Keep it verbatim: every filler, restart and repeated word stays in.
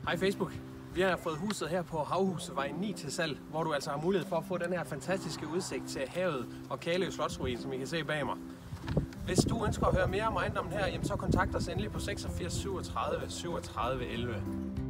Hej Facebook. Vi har fået huset her på Havhusevej ni til salg, hvor du altså har mulighed for at få den her fantastiske udsigt til havet og Kalø Slotsruin, som I kan se bag mig. Hvis du ønsker at høre mere om ejendommen her, jamen så kontakt os endelig på seksogfirs syvogtredive syvogtredive elleve.